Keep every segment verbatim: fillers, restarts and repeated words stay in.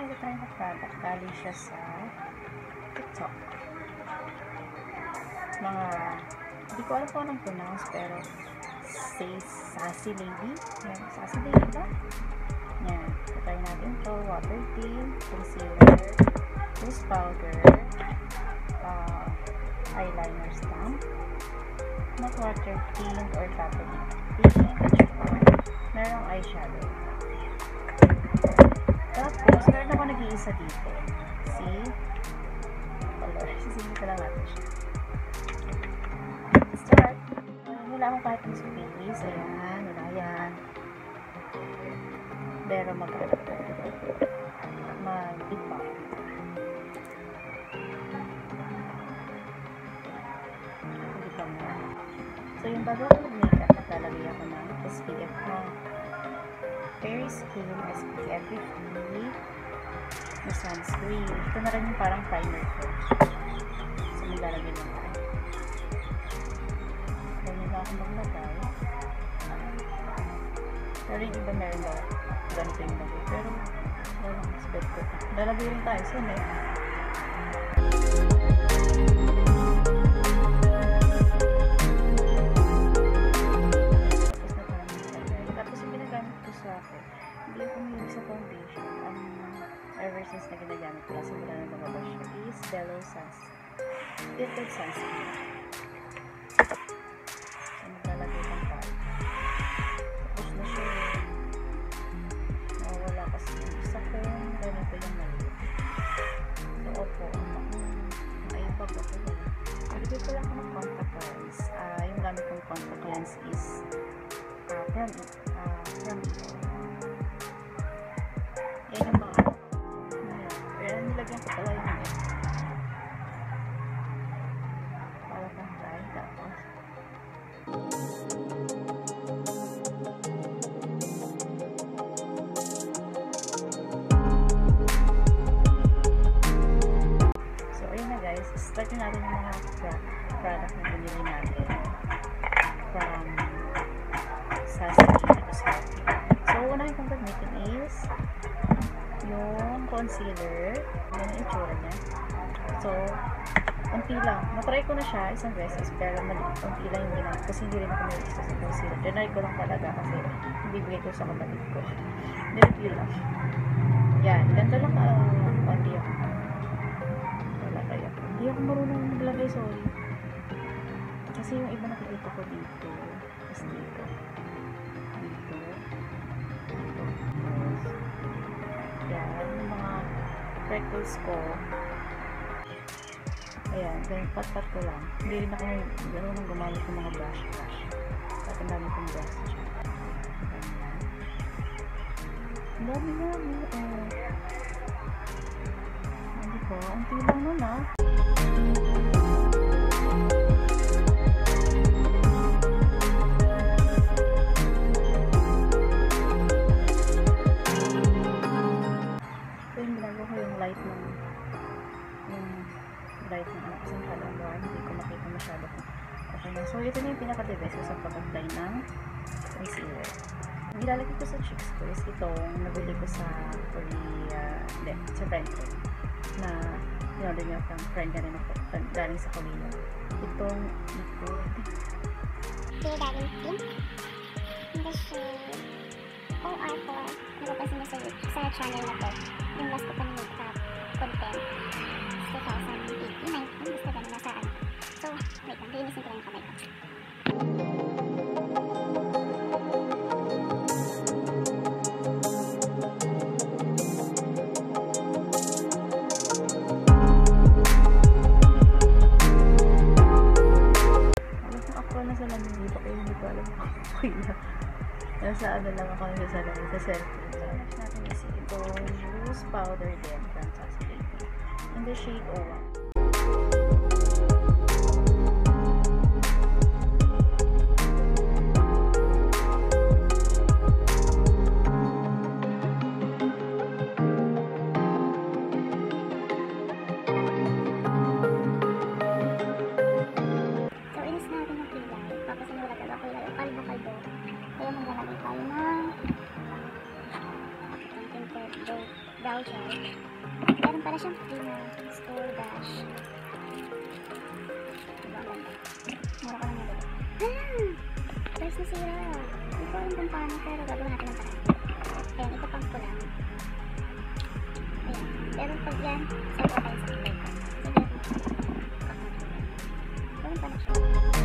natatry na product. Galing siya sa TikTok. Mga, hindi ko alam kung anong pronounce, pero say Sacelady. Yan, Sacelady ba? Yan. Tatry natin ito. Water tint, concealer, loose powder, uh, eyeliner stamp, not water tint or fabric tint, merong eyeshadow. Tapos, meron ako nag-iisa dito. See? Color. Sisingin ko lang natin siya. Start. Wala akong kahit yung space. Ayan. Wala yan. Pero mag-ano. Mag-ipa. Mag-ipa mo. So, yung bago ako mag-makeup, naglalagay ako ng S P F na Very Skin S P F fifty na sunscreen. Ito na rin yung parang primer ko. So, maglalagay lang tayo. Ganyan lang ako maglagay. Pero yung iba meron daw ganito yung lagay. Pero, wala mas bed ko. Lalagay rin tayo. So, may hindi ako mahilig sa foundation. Um, ever since na ginagamit ko, kasi wala na lumabas siya, is Bello Suns Tinted Sunscreen. So, maglalagay lang tayo. Tapos na siya. Nawala kasi yung isa ko. Ganito yung maliit. So, opo. Ay, bag ako eh. Nalagay ko lang ako ng contact lens. Uh, yung gamit kong contact lens is uh, from uh, from yan yung mga pero nilagyan ko pala yung net para kang dry. Tapos so ayun na guys, start na natin yung mga product na binili natin from Sacelady. So unahin kong gamitin is yung concealer. Yan yung itsura niya. So, unti lang. Natry ko na siya isang beses, pero unti lang yung ginamit kasi hindi rin ako may isa sa concealer. Tinry ko lang talaga kasi ibibigay ko sa kapatid ko. Nireview lang. Yan. Ganda lang ka. Uh, unti ako. Wala kaya. Hindi ako marunong maglagay, sorry. Kasi yung iba nakikita ko dito. Tapos dito. Dito. Dito. Yan, yung mga freckles ko. Ayan, ganyan, pat-pat ko lang. Hindi rin ako gano'n nang gumamit ng mga brush brush. At ang dami kong brush siya. Ganyan. Ang dami dami. Oh. Hindi ko, unti lang nun ah. Light ng yung light ng anak kasi nakalawa, hindi ko makita masyado kung okay na. So, ito na yung pinaka-the best sa pag-apply ng concealer. Ang ilalagay ko sa cheeks ko is itong nabili ko sa Korea, hindi, sa friend ko na in-order niya from friend na rin ako, galing sa Korea. Itong ito Dear Darling Pink in the shade O R four. Napapansin niyo sa, sa channel na to, yung last ko pa makeup content two thousand eighteen, nineteen, basta ganun nasa ano. So, wait lang, linisin ko lang yung kamay ko. alam kung ako na sa lamin dito kaya hindi ko alam kung okay na nasa ano lang ako nasa sa lamin sa cellphone. So, next natin is itong loose powder din from Sacelady in the shade O one. Kaya maglalagay tayo ng tinted voucher. Meron pala siyang free na store dash. Diba, ganda. Mura ko lang nabili. Ah! Guys, nasira. Hindi ko alam kung paano, pero gagawin natin ang parang. Ayan, ito pang ko lang. Ayan. Pero pag yan, save ko tayo sa play ko. Sige, gawin pa na siya.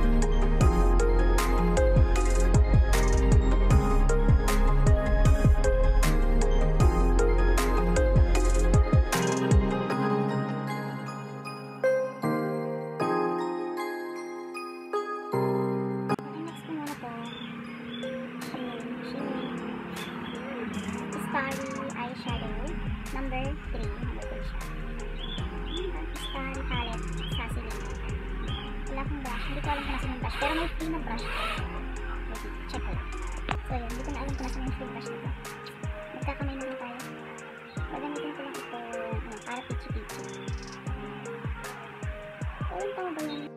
Starry eyeshadow number three. Number three siya. Starry palette Sacelady. Wala akong brush. Hindi ko alam kung nasa yung brush. Pero may free na brush ko. Check ko lang. So yun, hindi ko na alam kung nasa yung free brush nito. Magkakamay na lang tayo. Pagamitin ko lang ito. Ano, para pichi-pichi. So yun, tama ba yun?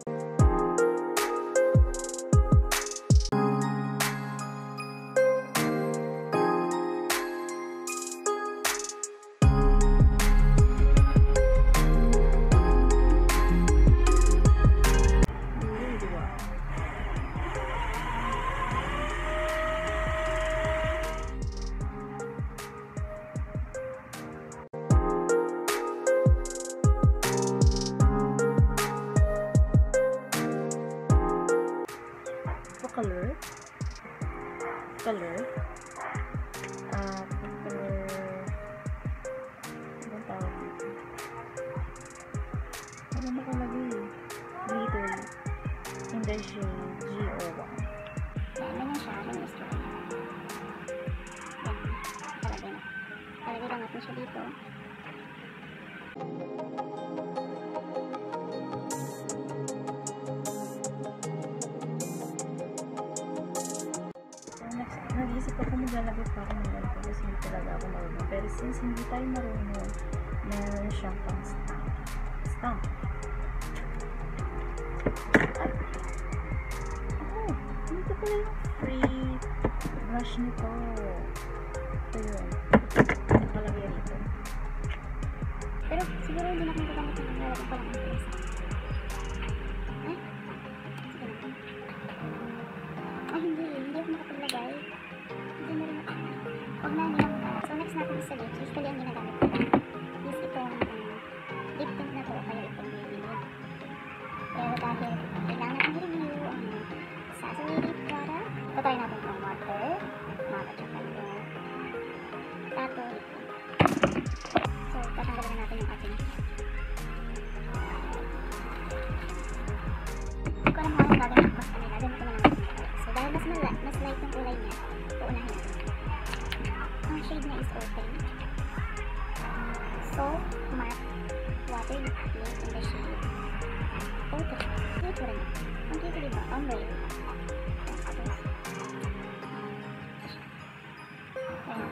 color color uh, color anong tawag dito? Ano nakalagay? Glitter in the shade G O one. Yan, ganyan siya. Ganyan yung story niya. Yan. Talagay na. Talagay lang natin siya dito. Nag-iisip ako maglalagay pa ako ng ganito kasi hindi talaga ako marunong. Pero since hindi tayo marunong, meron siyang pang stamp. Stamp. Ay! Oh! Nito pala yung free brush nito. Ito yun. Nakalagay rito. Pero siguro hindi na kung gagamit ng naglalagay ko lang ang isa. Eh? Sige na. Ay, hindi. Hindi ako makapaglagay. Hindi na rin ako. Huwag na nilang muna. So, next natin is sa lips. Usually, ang ginagamit ko is itong um, lip tint na to o kaya itong Maybelline. Pero dahil kailangan natin i-review ang Sacelady product, tatry natin itong water, matte at saka itong tato lip tint. So, tatanggalin na natin yung ating. Hindi ko alam kung anong gagawin ko sa kanila. Ganito na lang natin. So, dahil mas, mas light yung kulay niya, uunahin natin. Ang shade niya is open. So, matte water lip tint in the shade open. Dito rin. Ang dito diba? Ombre. Tapos, ayan.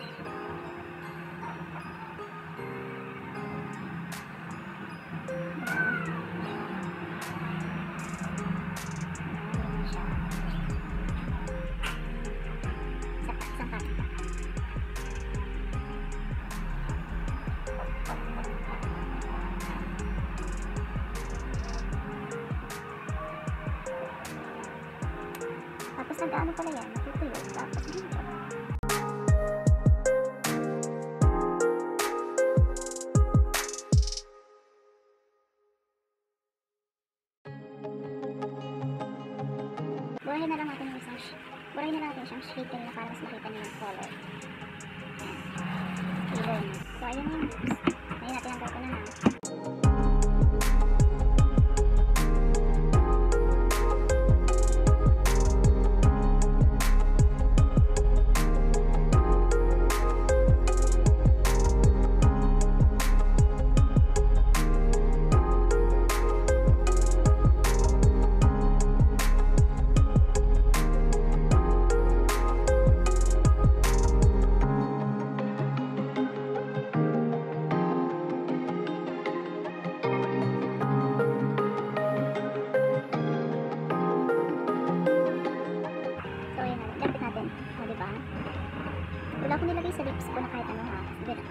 Tapos nag-ano pala yan, natutuyo, tapos dito. Burahin na lang natin yung isang burahin na lang natin siyang shaker na para mas makita niyo yung color. Ayan. So, ayun yung lips. Ayun natin ang gawin na naman.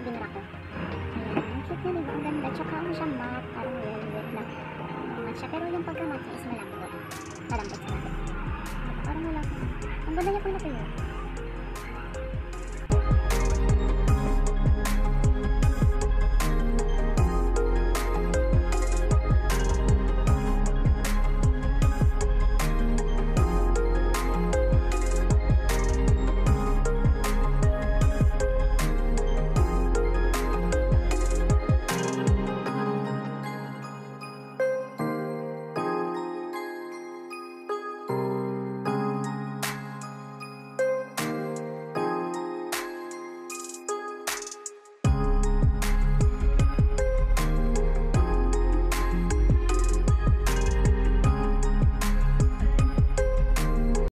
binura ko. Ayan, ang cute niya, diba? Ang ganda. Tsaka ano siya, matte, parang velvet na matte siya. Pero yung pagka-matte niya is malambot. Malambot siya. Parang wala ko. Ang ganda niya po na tuyo.